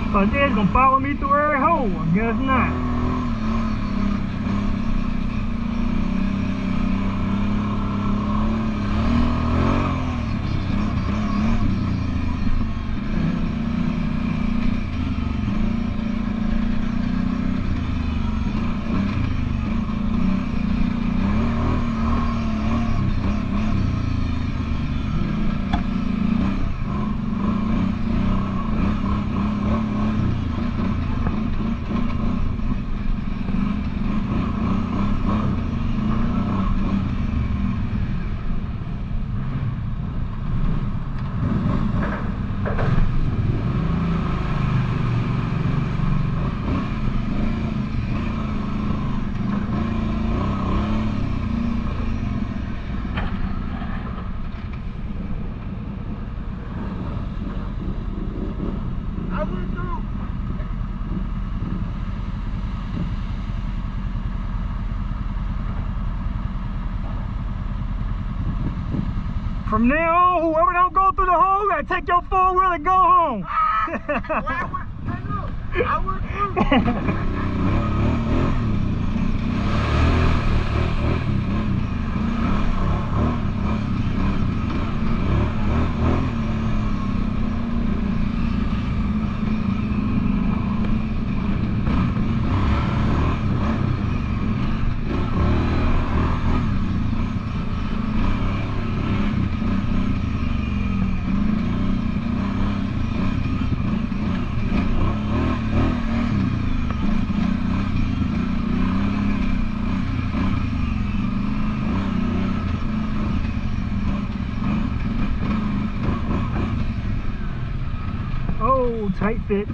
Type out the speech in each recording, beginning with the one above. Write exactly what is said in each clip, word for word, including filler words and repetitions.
But it's gonna follow me through every hole. I guess not. From now on, whoever don't go through the hole, gotta take your four wheel and go home. Ah, well, I went, hey, look, I went through. Oh, tight fit.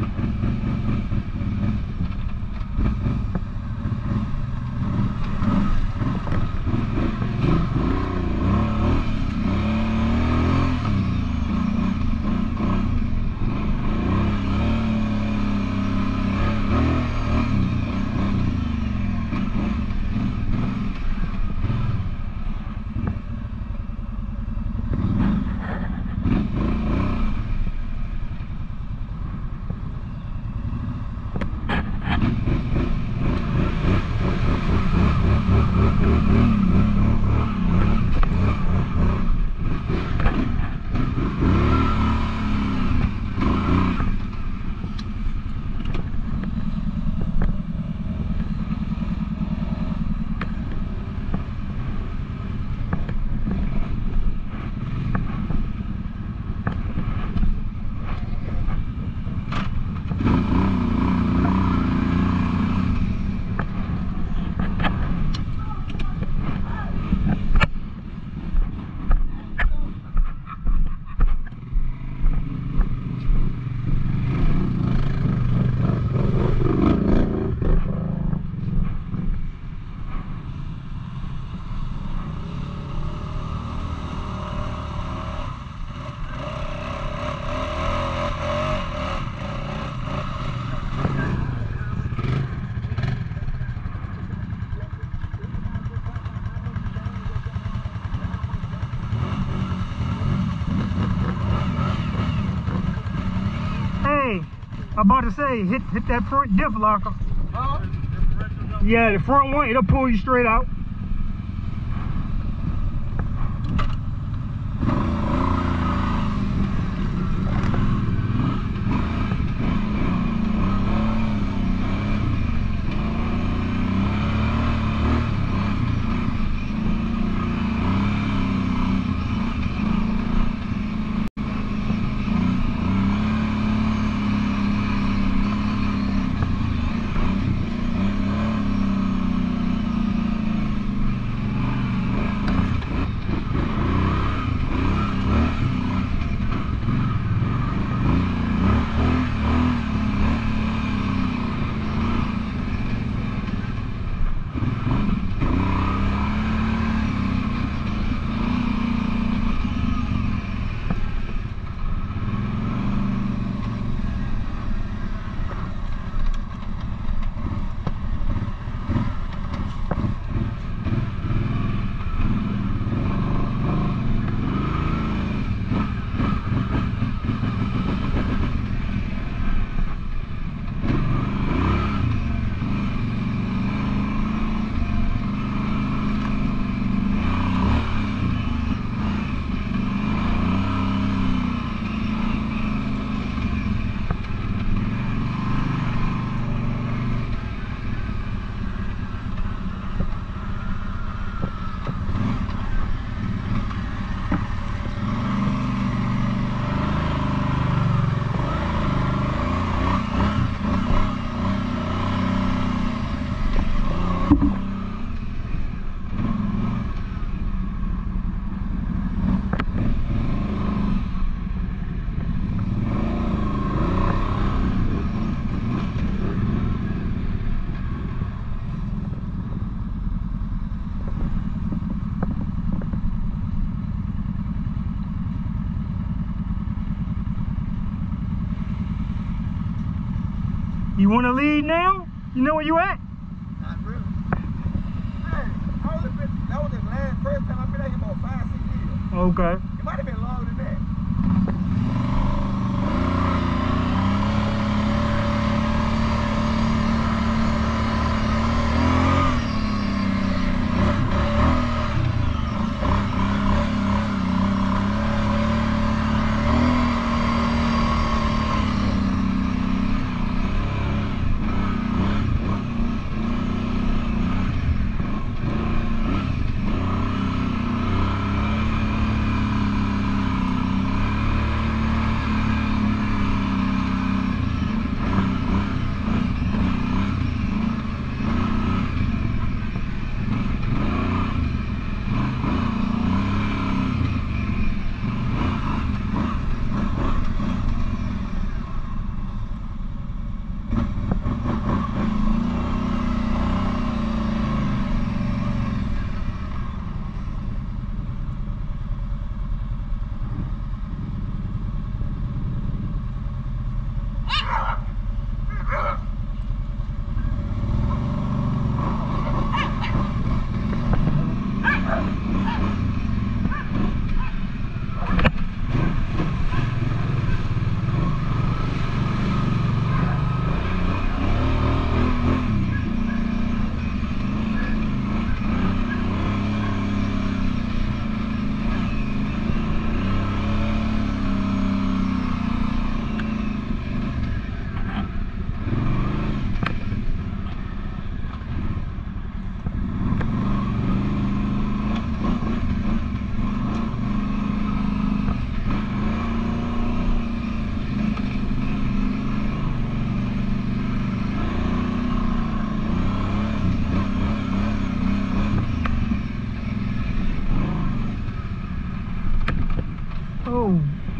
I'm about to say, hit hit that front diff locker. Huh? Yeah, the front one, it'll pull you straight out. You want to leave now? You know where you at? Not really. Hey, I was been, that was the last first time I've been out here about five, six years. Okay. It might have been longer than that. Oh.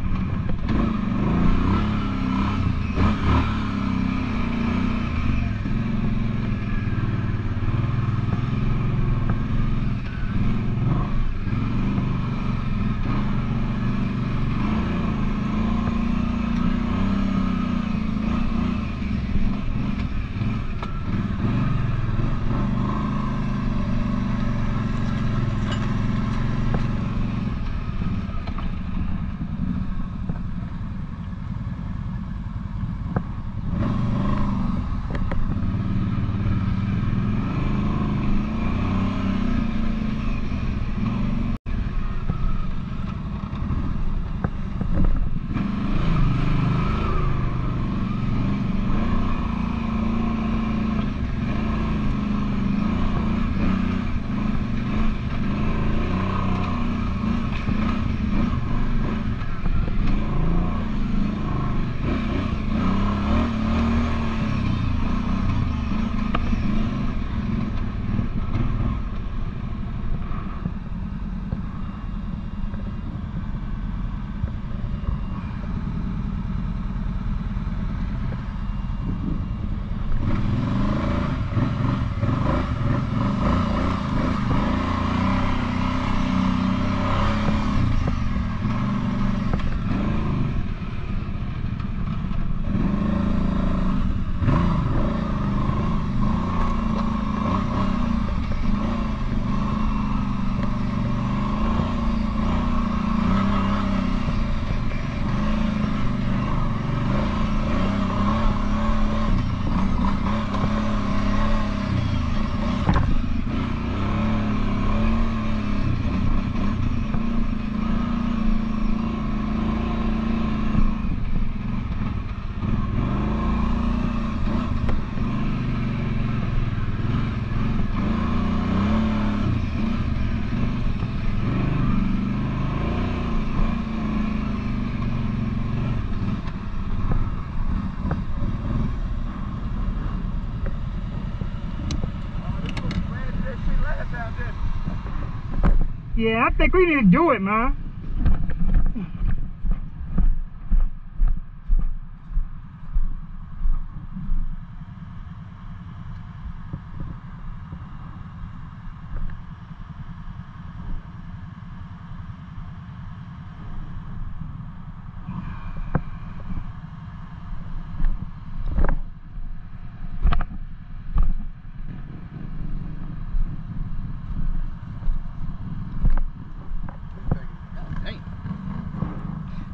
Yeah, I think we need to do it, man.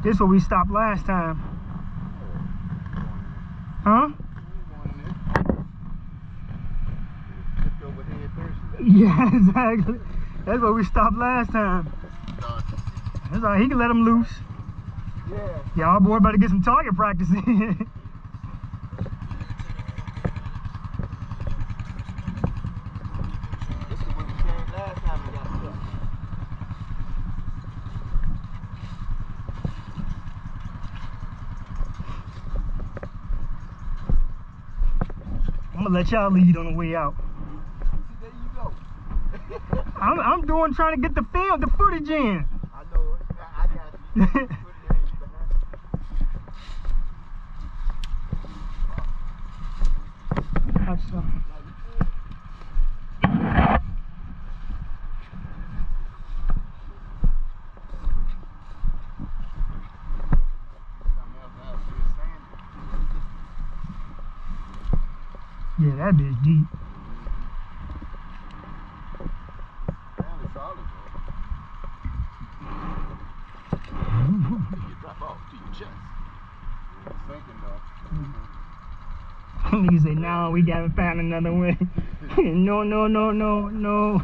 This is where we stopped last time. Huh? Yeah, exactly. That's where we stopped last time. That's all right. He can let him loose. Yeah. Y'all boy about to get some target practice in. I'm gonna let y'all lead on the way out. There you go. I'm, I'm doing trying to get the film, the footage in. I know it. I got you. Put it in. Watch some. Yeah, that bitch deep. Fairly solid, Mm-hmm. you drop off to your chest. It's sinking though. Niggas say, no, we gotta find another way. No, no, no, no, no.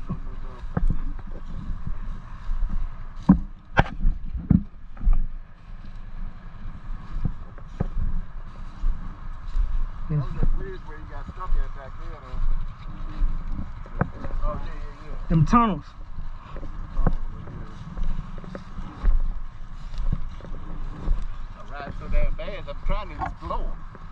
That was that bridge where you got stuck at back there though. Oh yeah, yeah, yeah. Them tunnels. I ride so damn fast, I'm trying to explore.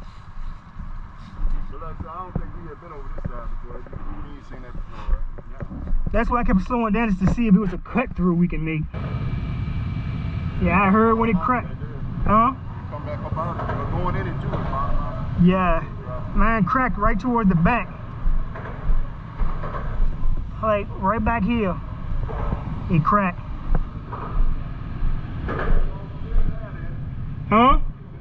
But like I said, I don't think we have been over this side before. You, you ain't seen that before, right? Yeah. That's why I kept slowing down, just to see if it was a cut through we can make. Yeah, I heard when it cracked. Huh? Come back up out of it. We're going in it too. Yeah. Mine cracked right toward the back. Like right back here. It cracked. Huh?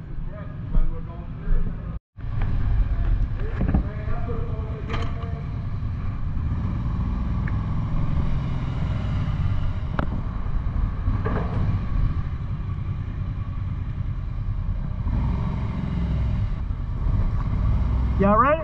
Y'all ready?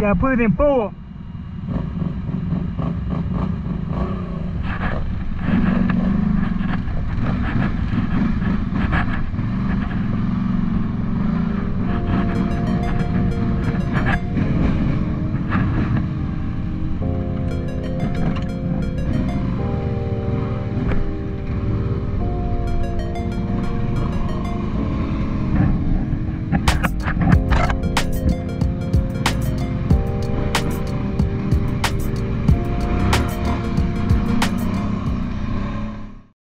gotta put it in four.